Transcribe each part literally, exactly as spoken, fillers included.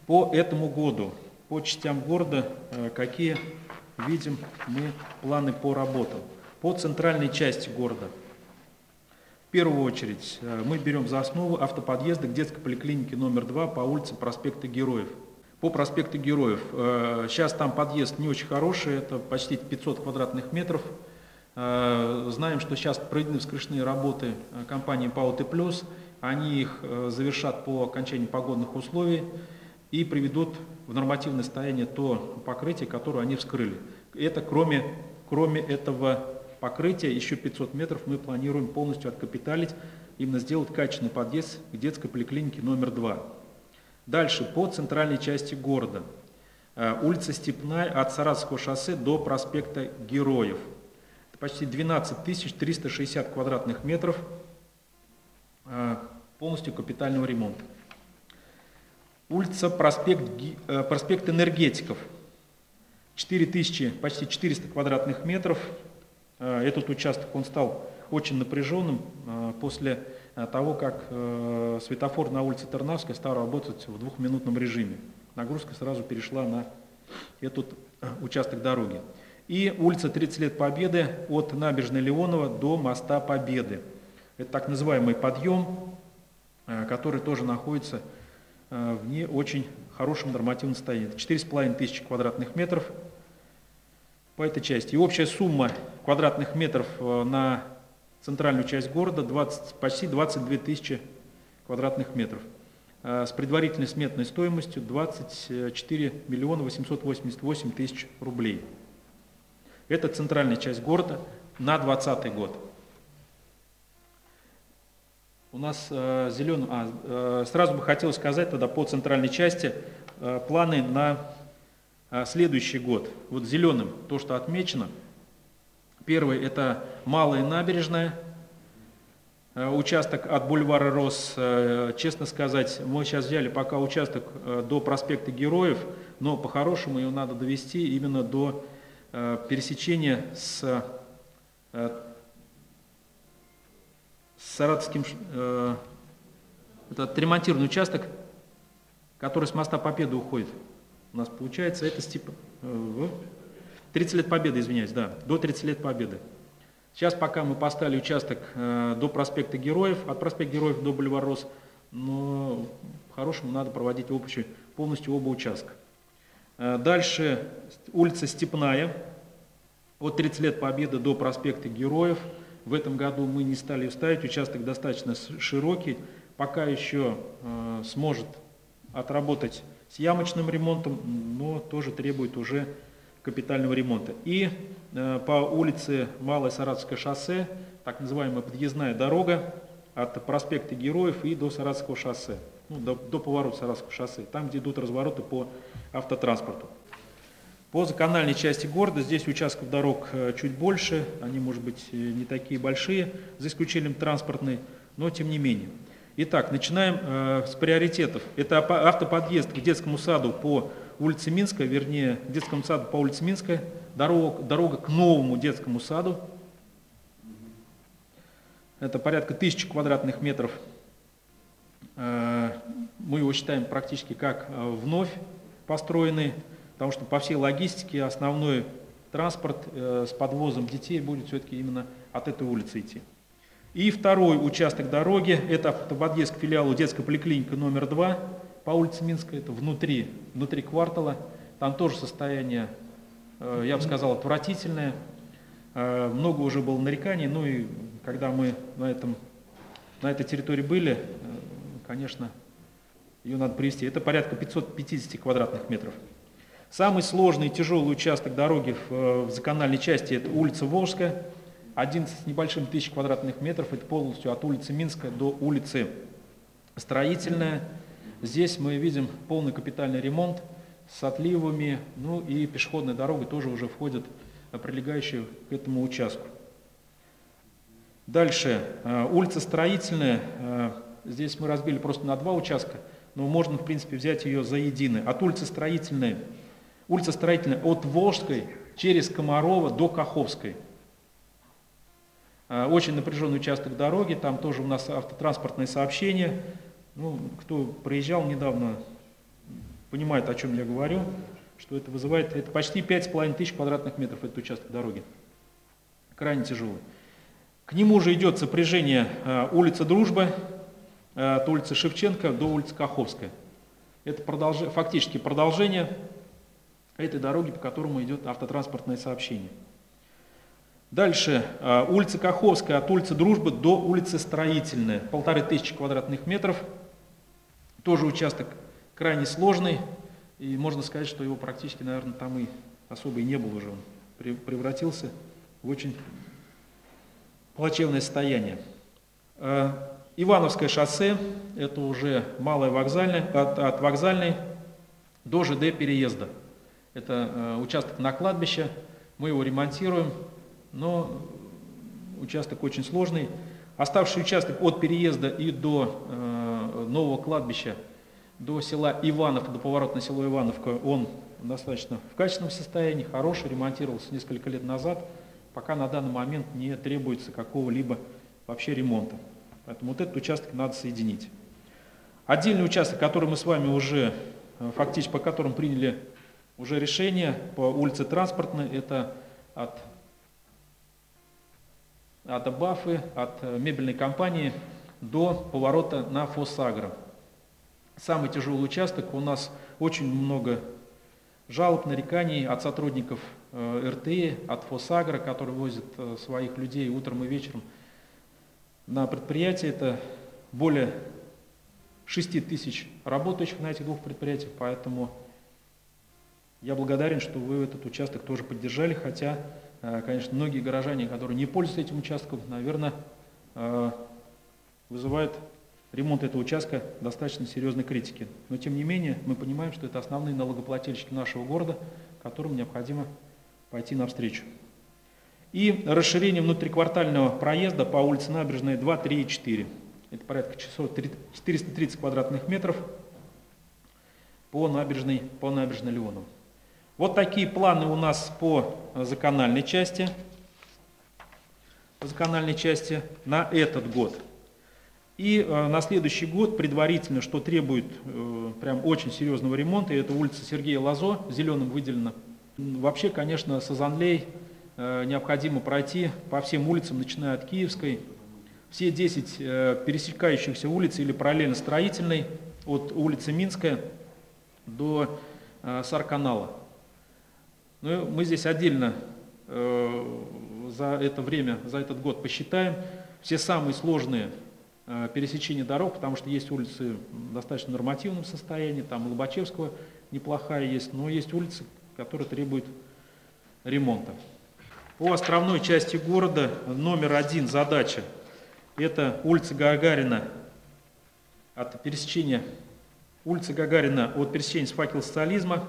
По этому году, по частям города, какие видим мы планы по работам? По центральной части города. В первую очередь мы берем за основу автоподъезды к детской поликлинике номер два по улице Проспекта Героев. По проспекту Героев, сейчас там подъезд не очень хороший, это почти пятьсот квадратных метров. Знаем, что сейчас проведены вскрышные работы компании ПАО «Т плюс», они их завершат по окончании погодных условий и приведут в нормативное состояние то покрытие, которое они вскрыли. Это кроме, кроме этого покрытия, еще пятьсот метров мы планируем полностью откапиталить, именно сделать качественный подъезд к детской поликлинике номер два. Дальше, по центральной части города. Улица Степная от Саратовского шоссе до проспекта Героев. Это почти двенадцать тысяч триста шестьдесят квадратных метров полностью капитального ремонта. Улица проспект, проспект Энергетиков. четыре тысячи, почти четыреста квадратных метров. Этот участок он стал очень напряженным после того, как светофор на улице Тарнавской стал работать в двухминутном режиме. Нагрузка сразу перешла на этот участок дороги. И улица тридцать лет Победы от набережной Леонова до моста Победы. Это так называемый подъем, который тоже находится в не очень хорошем нормативном состоянии. четыре с половиной тысячи квадратных метров по этой части. И общая сумма квадратных метров на центральную часть города двадцать, почти двадцать две тысячи квадратных метров. С предварительной сметной стоимостью двадцать четыре миллиона восемьсот восемьдесят восемь тысяч рублей. Это центральная часть города на двадцатый год. У нас э, зеленый, а, э, сразу бы хотелось сказать тогда по центральной части э, планы на э, следующий год. Вот зеленым то, что отмечено. Первый — это Малая набережная, э, участок от бульвара Рос. Э, честно сказать, мы сейчас взяли пока участок э, до проспекта Героев, но по-хорошему его надо довести именно до э, пересечения с э, Саратовским, э, это отремонтированный участок, который с моста Победы уходит. У нас получается это типа э, тридцать лет Победы, извиняюсь, да, до тридцати лет Победы. Сейчас пока мы поставили участок э, до проспекта Героев, от проспекта Героев до бульвара Рос, но по-хорошему надо проводить общий, полностью оба участка. Э, дальше улица Степная, от тридцати лет Победы до проспекта Героев. В этом году мы не стали ставить, участок достаточно широкий, пока еще э, сможет отработать с ямочным ремонтом, но тоже требует уже капитального ремонта. И э, по улице Малое Саратовское шоссе, так называемая подъездная дорога от проспекта Героев и до Саратовского шоссе, ну, до, до поворота Саратовского шоссе, там, где идут развороты по автотранспорту. По закональной части города здесь участков дорог чуть больше, они, может быть, не такие большие, за исключением транспортной, но тем не менее. Итак, начинаем э, с приоритетов. Это автоподъезд к детскому саду по улице Минская, вернее, к детскому саду по улице Минская, дорога, дорога к новому детскому саду. Это порядка тысячи квадратных метров. Э, мы его считаем практически как вновь построенный. Потому что по всей логистике основной транспорт э, с подвозом детей будет все-таки именно от этой улицы идти. И второй участок дороги – это автоподъезд к филиалу детской поликлиники номер два по улице Минская. Это внутри, внутри квартала. Там тоже состояние, э, я бы сказал, отвратительное. Э, много уже было нареканий. Ну и когда мы на, этом, на этой территории были, э, конечно, ее надо привести. Это порядка пятисот пятидесяти квадратных метров. Самый сложный и тяжелый участок дороги в, в закональной части – это улица Волжская, одиннадцать с небольшим тысяч квадратных метров, это полностью от улицы Минская до улицы Строительная. Здесь мы видим полный капитальный ремонт с отливами, ну и пешеходная дорога тоже уже входит, прилегающая к этому участку. Дальше, улица Строительная, здесь мы разбили просто на два участка, но можно, в принципе, взять ее за единый. От улицы Строительной, улица Строительная от Волжской через Комарова до Каховской. Очень напряженный участок дороги, там тоже у нас автотранспортное сообщение. Ну, кто проезжал недавно, понимают, о чем я говорю, что это вызывает, это почти пять с половиной тысяч квадратных метров, этот участок дороги. Крайне тяжелый. К нему же идет сопряжение э, улица Дружбы, э, от улицы Шевченко до улицы Каховская. Это продолж... фактически продолжение этой дороги, по которому идет автотранспортное сообщение. Дальше э, улица Каховская от улицы Дружбы до улицы Строительная, полторы тысячи квадратных метров. Тоже участок крайне сложный, и можно сказать, что его практически, наверное, там и особо и не было уже. Он превратился в очень плачевное состояние. Э, Ивановское шоссе, это уже малое вокзальное, от, от вокзальной до ЖД переезда. Это э, участок на кладбище, мы его ремонтируем, но участок очень сложный. Оставший участок от переезда и до э, нового кладбища, до села Ивановка, до поворота на село Ивановка, он достаточно в качественном состоянии, хороший, ремонтировался несколько лет назад, пока на данный момент не требуется какого-либо вообще ремонта. Поэтому вот этот участок надо соединить. Отдельный участок, который мы с вами уже, фактически по которому приняли уже решение, по улице Транспортной, это от, от Абафы, от мебельной компании до поворота на Фосагро. Самый тяжелый участок, у нас очень много жалоб, нареканий от сотрудников эр тэ и, от Фосагро, которые возят своих людей утром и вечером на предприятие. Это более шести тысяч работающих на этих двух предприятиях, поэтому я благодарен, что вы этот участок тоже поддержали, хотя, конечно, многие горожане, которые не пользуются этим участком, наверное, вызывают ремонт этого участка достаточно серьезной критики. Но, тем не менее, мы понимаем, что это основные налогоплательщики нашего города, которым необходимо пойти навстречу. И расширение внутриквартального проезда по улице Набережная два, три и четыре. Это порядка четыреста тридцать квадратных метров по набережной, по набережной Леонова. Вот такие планы у нас по закональной части, по закональной части на этот год. И э, на следующий год предварительно, что требует э, прям очень серьезного ремонта, это улица Сергея Лазо, зеленым выделена. Вообще, конечно, Сазанлей э, необходимо пройти по всем улицам, начиная от Киевской. Все десять э, пересекающихся улиц или параллельно строительной, от улицы Минская до э, Сарканала. Ну, мы здесь отдельно э, за это время, за этот год посчитаем все самые сложные пересечение дорог, потому что есть улицы в достаточно нормативном состоянии, там Лобачевского неплохая есть, но есть улицы, которые требуют ремонта. По островной части города номер один задача – это улица Гагарина от пересечения улицы Гагарина от пересечения с факел социализма.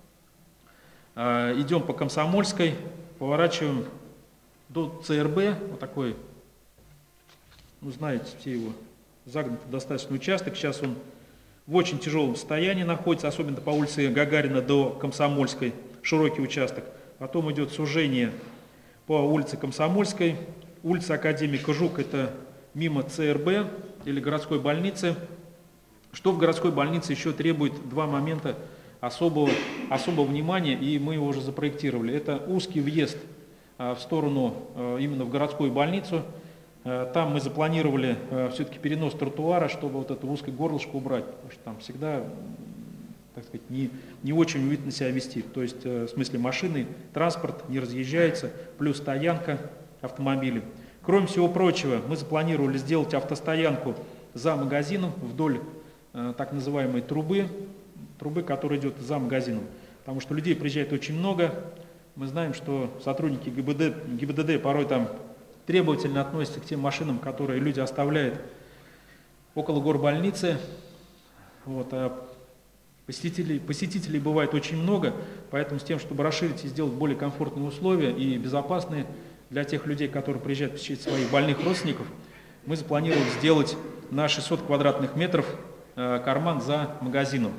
Идем по Комсомольской, поворачиваем до цэ эр бэ, вот такой. Ну, знаете, все его загнутый достаточно участок. Сейчас он в очень тяжелом состоянии находится, особенно по улице Гагарина до Комсомольской, широкий участок. Потом идет сужение по улице Комсомольской. Улица Академика Жук – это мимо цэ эр бэ или городской больницы. Что в городской больнице еще требует два момента особого, особого внимания, и мы его уже запроектировали. Это узкий въезд в сторону именно в городскую больницу. Там мы запланировали все-таки перенос тротуара, чтобы вот это узкое горлышко убрать, потому что там всегда, так сказать, не, не очень уютно себя вести. То есть, в смысле, машины, транспорт не разъезжается, плюс стоянка автомобилей. Кроме всего прочего, мы запланировали сделать автостоянку за магазином вдоль так называемой трубы, трубы, которая идет за магазином. Потому что людей приезжает очень много. Мы знаем, что сотрудники гэ бэ дэ, гэ бэ дэ дэ порой там требовательно относятся к тем машинам, которые люди оставляют около горбольницы. Вот, а посетителей, посетителей бывает очень много, поэтому с тем, чтобы расширить и сделать более комфортные условия и безопасные для тех людей, которые приезжают посещать своих больных родственников, мы запланировали сделать на шестьсот квадратных метров э, карман за магазином.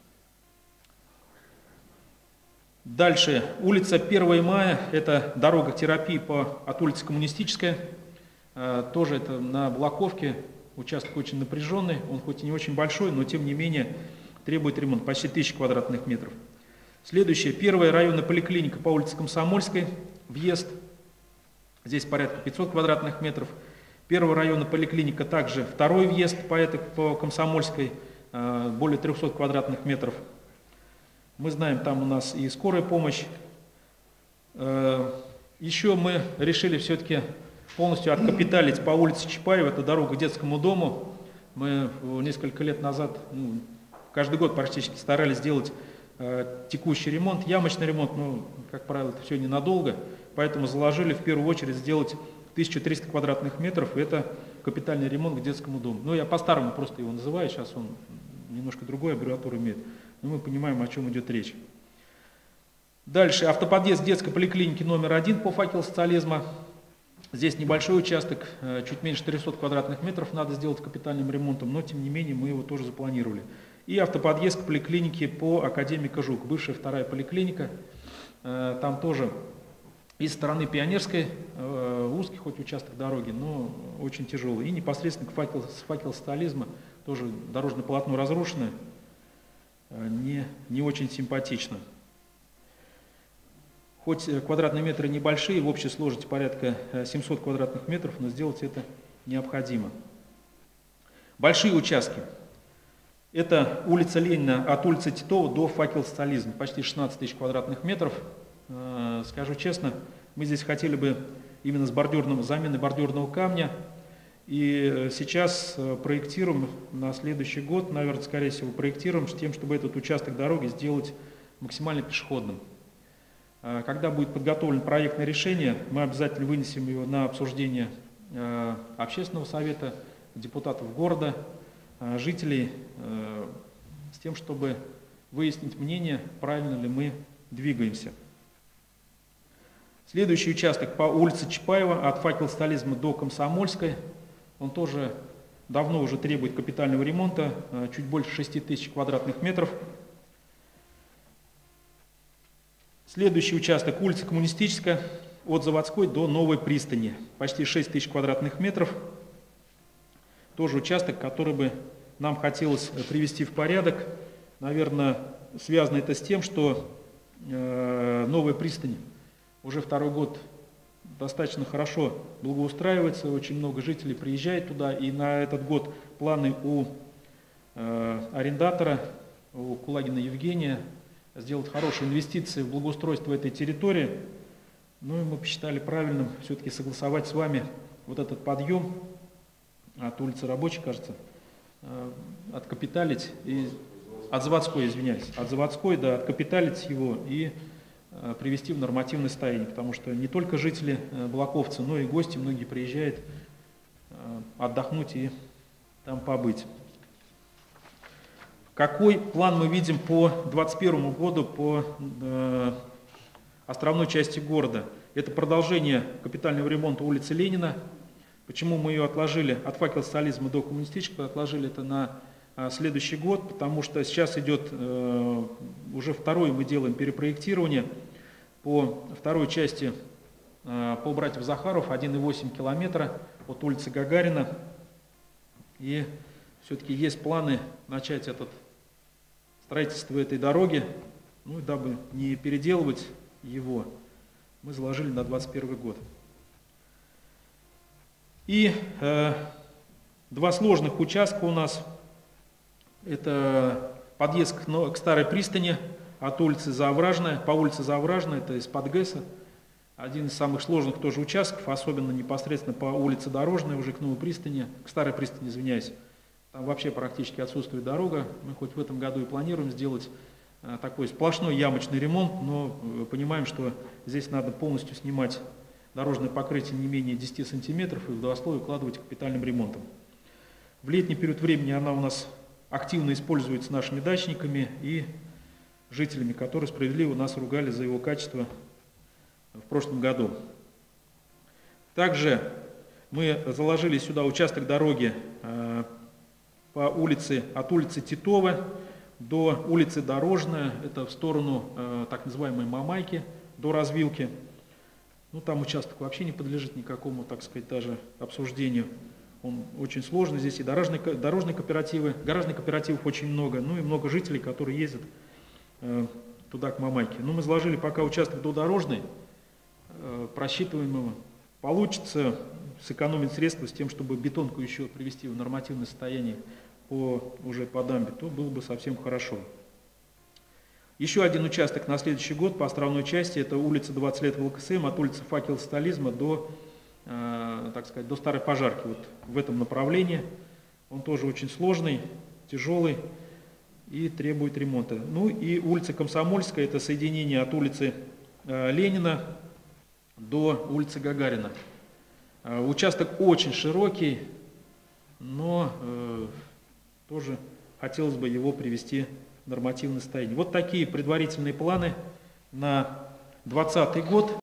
Дальше, улица первого мая, это дорога терапии по, от улицы Коммунистическая, э, тоже это на Блоковке, участок очень напряженный, он хоть и не очень большой, но тем не менее требует ремонта, почти тысяча квадратных метров. Следующее, первая районная поликлиника по улице Комсомольской, въезд, здесь порядка пятьсот квадратных метров. Первая районная поликлиника также второй въезд по, этой, по Комсомольской, более трехсот квадратных метров. Мы знаем, там у нас и скорая помощь. Еще мы решили все-таки полностью откапиталить по улице Чапаева, это дорога к детскому дому. Мы несколько лет назад, ну, каждый год практически старались сделать э, текущий ремонт, ямочный ремонт, но, как правило, это все ненадолго, поэтому заложили в первую очередь сделать тысячу триста квадратных метров, и это капитальный ремонт к детскому дому. Ну, я по-старому просто его называю, сейчас он немножко другой аббревиатуру имеет, но мы понимаем, о чем идет речь. Дальше, автоподъезд детской поликлиники номер один по факелу социализма. Здесь небольшой участок, чуть меньше трехсот квадратных метров надо сделать капитальным ремонтом, но тем не менее мы его тоже запланировали. И автоподъезд к поликлинике по Академика Жук, бывшая вторая поликлиника. Там тоже из стороны Пионерской узкий хоть участок дороги, но очень тяжелый. И непосредственно к факелу, с факела социализма тоже дорожное полотно разрушено, не, не очень симпатично. Хоть квадратные метры небольшие, в общей сложности порядка семисот квадратных метров, но сделать это необходимо. Большие участки. Это улица Ленина от улицы Титова до факела социализма, почти шестнадцать тысяч квадратных метров. Скажу честно, мы здесь хотели бы именно с бордюрным, замены бордюрного камня. И сейчас проектируем на следующий год, наверное, скорее всего, проектируем с тем, чтобы этот участок дороги сделать максимально пешеходным. Когда будет подготовлено проектное решение, мы обязательно вынесем его на обсуждение общественного совета, депутатов города, жителей, с тем, чтобы выяснить мнение, правильно ли мы двигаемся. Следующий участок по улице Чапаева от факела социализма до Комсомольской. Он тоже давно уже требует капитального ремонта, чуть больше шести тысяч квадратных метров. Следующий участок улица Коммунистическая от Заводской до Новой пристани, почти шесть тысяч квадратных метров. Тоже участок, который бы нам хотелось привести в порядок. Наверное, связано это с тем, что э, Новая пристань уже второй год достаточно хорошо благоустраивается, очень много жителей приезжает туда, и на этот год планы у э, арендатора, у Кулагина Евгения, сделать хорошие инвестиции в благоустройство этой территории. Ну и мы посчитали правильным все-таки согласовать с вами вот этот подъем от улицы Рабочей, кажется, откапиталить, и, от Заводской, извиняюсь, от Заводской, да, откапиталить его и привести в нормативное состояние, потому что не только жители Балаковцы, но и гости, многие приезжают отдохнуть и там побыть. Какой план мы видим по двадцать первому году по э, островной части города? Это продолжение капитального ремонта улицы Ленина. Почему мы ее отложили от факела социализма до коммунистического, отложили это на э, следующий год? Потому что сейчас идет э, уже второй, мы делаем перепроектирование по второй части э, по братьев Захаров, один и восемь километра от улицы Гагарина. И все-таки есть планы начать этот строительство этой дороги, ну, дабы не переделывать его, мы заложили на двадцать первый год. И э, два сложных участка у нас. Это подъезд к, к старой пристани от улицы Заовражная, по улице Заовражная, это из-под ГЭСа. Один из самых сложных тоже участков, особенно непосредственно по улице Дорожная, уже к новой пристани, к старой пристани, извиняюсь. Там вообще практически отсутствует дорога. Мы хоть в этом году и планируем сделать а, такой сплошной ямочный ремонт, но э, понимаем, что здесь надо полностью снимать дорожное покрытие не менее десяти сантиметров и в водослой укладывать капитальным ремонтом. В летний период времени она у нас активно используется нашими дачниками и жителями, которые справедливо нас ругали за его качество в прошлом году. Также мы заложили сюда участок дороги э, по улице, от улицы Титова до улицы Дорожная, это в сторону э, так называемой Мамайки, до развилки. Ну, там участок вообще не подлежит никакому, так сказать, даже обсуждению. Он очень сложный, здесь и дорожные, дорожные кооперативы, гаражных кооперативов очень много, ну и много жителей, которые ездят э, туда, к Мамайке. Ну, мы заложили пока участок додорожный, э, просчитываем его. Получится сэкономить средства с тем, чтобы бетонку еще привести в нормативное состояние по, уже по дамбе, то было бы совсем хорошо. Еще один участок на следующий год по островной части, это улица двадцать лет ВЛКСМ, от улицы Факела Социализма до, э, так сказать, до Старой Пожарки, вот в этом направлении. Он тоже очень сложный, тяжелый и требует ремонта. Ну и улица Комсомольская, это соединение от улицы э, Ленина до улицы Гагарина. Э, участок очень широкий, но э, тоже хотелось бы его привести в нормативное состояние. Вот такие предварительные планы на двадцатый год.